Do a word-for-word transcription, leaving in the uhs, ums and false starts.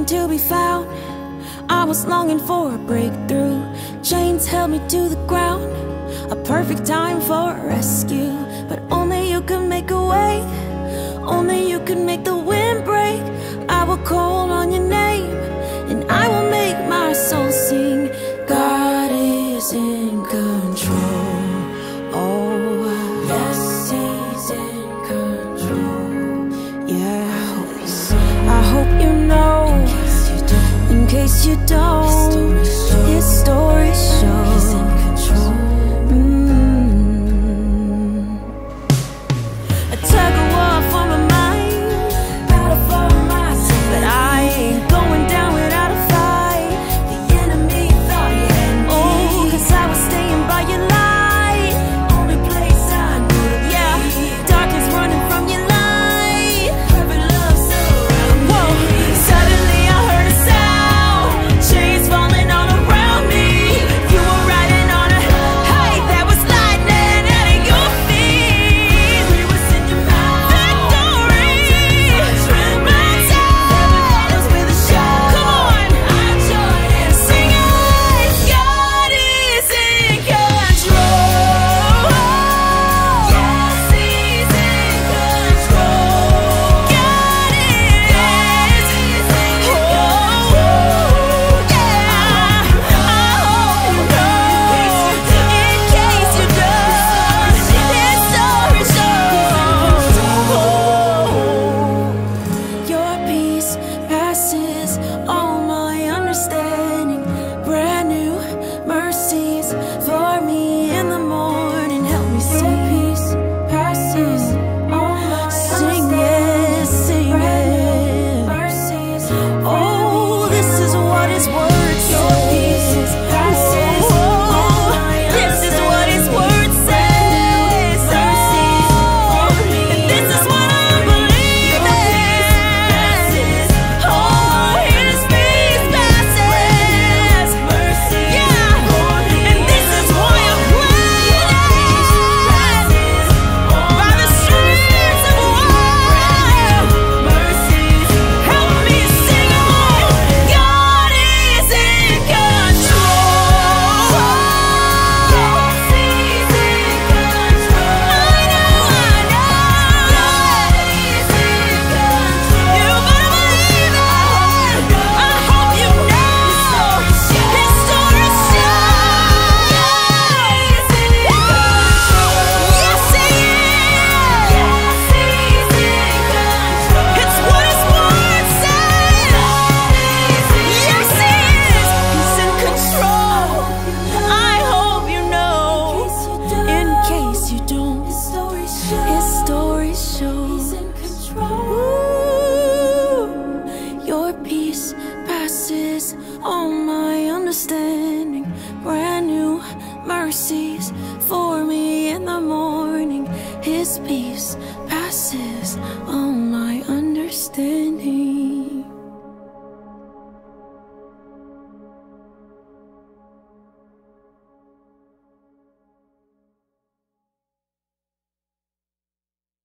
to be found. I was longing for a breakthrough. Chains held me to the ground. A perfect time for a rescue. But only you can make a way. Only you can make the wind break. I will call on your name.